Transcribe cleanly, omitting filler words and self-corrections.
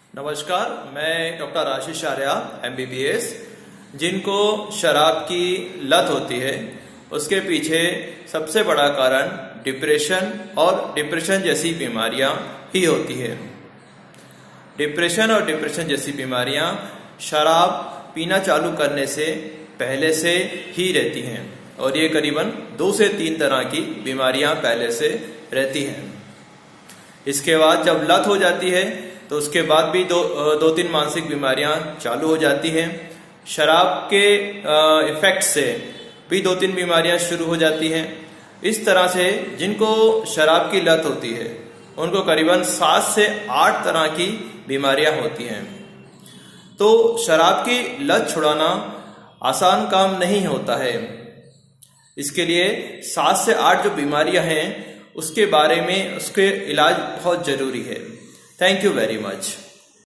नमस्कार, मैं डॉक्टर आशीष आर्या MBBS। जिनको शराब की लत होती है उसके पीछे सबसे बड़ा कारण डिप्रेशन और डिप्रेशन जैसी बीमारियां ही होती है। डिप्रेशन और डिप्रेशन जैसी बीमारियां शराब पीना चालू करने से पहले से ही रहती हैं और ये करीबन 2 से 3 तरह की बीमारियां पहले से रहती हैं। इसके बाद जब लत हो जाती है तो उसके बाद भी दो तीन मानसिक बीमारियां चालू हो जाती हैं। शराब के इफेक्ट से भी 2-3 बीमारियां शुरू हो जाती हैं। इस तरह से जिनको शराब की लत होती है उनको करीबन 7 से 8 तरह की बीमारियां होती हैं। तो शराब की लत छुड़ाना आसान काम नहीं होता है। इसके लिए 7 से 8 जो बीमारियां हैं उसके बारे में उसके इलाज बहुत जरूरी है। Thank you very much.